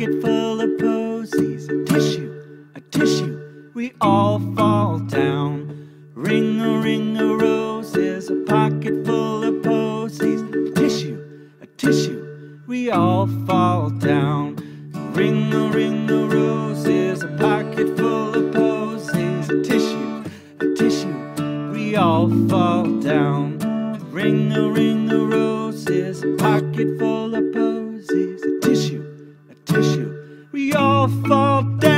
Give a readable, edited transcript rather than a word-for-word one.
pocket full of posies. A tissue, we all fall down. Ring-a-ring-a-roses, a pocket full of posies. A tissue, we all fall down. Ring-a-ring-a-roses, a pocket full of posies. A tissue, we all fall down. Ring-a-ring-a-roses, a pocket full of posies. A tissue, we all fall down.